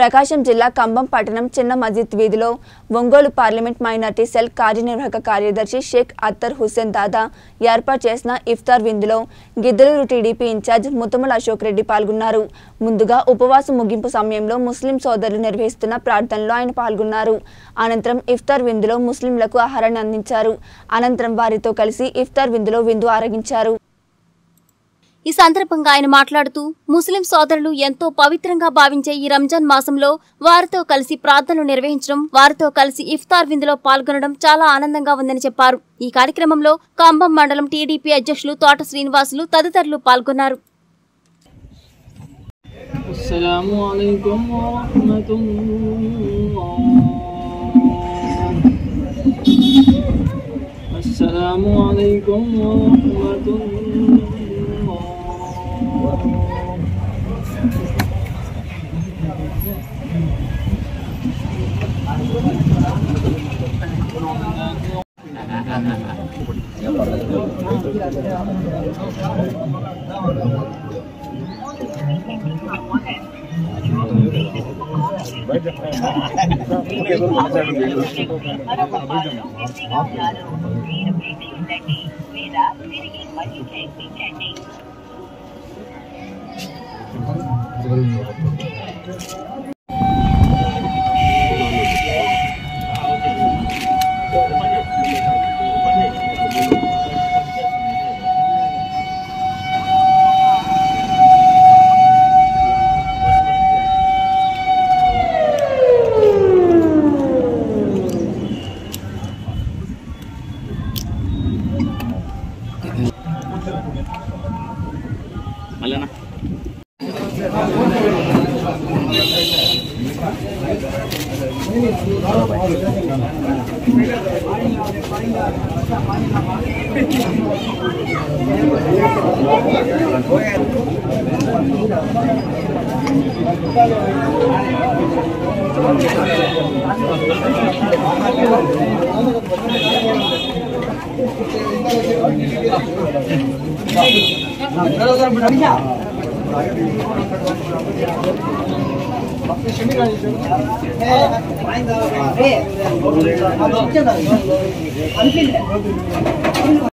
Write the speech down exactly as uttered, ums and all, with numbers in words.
ప్రకాశం జిల్లా కంబం పట్టణం చిన్న మస్జిద్ వీధిలో ఒంగోలు పార్లమెంట్ మైనార్టీ సెల్ కార్యనిర్వాహక కార్యదర్శి షేక్ అత్తర్ హుస్సేన్ దాదా ఏర్పాటు చేసిన ఇఫ్తార్ విందులో గిద్దలూరు టీడీపీ ఇన్ఛార్జ్ ముతుమల అశోక్ రెడ్డి పాల్గొన్నారు. ముందుగా ఉపవాసం ముగింపు సమయంలో ముస్లిం సోదరులు నిర్వహిస్తున్న ప్రార్థనలో ఆయన పాల్గొన్నారు. అనంతరం ఇఫ్తార్ విందులో ముస్లింలకు ఆహారాన్ని అందించారు. అనంతరం వారితో కలిసి ఇఫ్తార్ విందులో విందు ఆరగించారు. ఈ సందర్భంగా ఆయన మాట్లాడుతూ ముస్లిం సోదరులు ఎంతో పవిత్రంగా భావించే ఈ రంజాన్ మాసంలో వారితో కలిసి ప్రార్థనలు నిర్వహించడం, వారితో కలిసి ఇఫ్తార్ విందులో పాల్గొనడం చాలా ఆనందంగా ఉందని చెప్పారు. ఈ కార్యక్రమంలో కంబం మండలం టీడీపీ అధ్యక్షులు తోట శ్రీనివాసులు తదితరులు పాల్గొన్నారు. Malena. Hey,